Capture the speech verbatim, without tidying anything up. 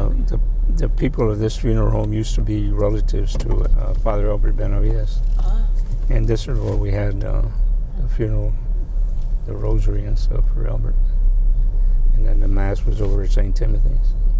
uh, the the people of this funeral home used to be relatives to uh, Father Albert Benavides. Ah. And this is where we had uh, the funeral, the rosary and stuff for Albert. And then the mass was over at Saint Timothy's.